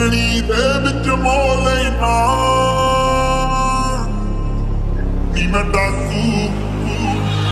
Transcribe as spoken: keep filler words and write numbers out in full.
ਦੇਖਣੀ ਦੇ ਵਿੱਚ ਮੋਹ ਲੈਣਾ ਨੀ ਮੈਂ ਡਾਕੂ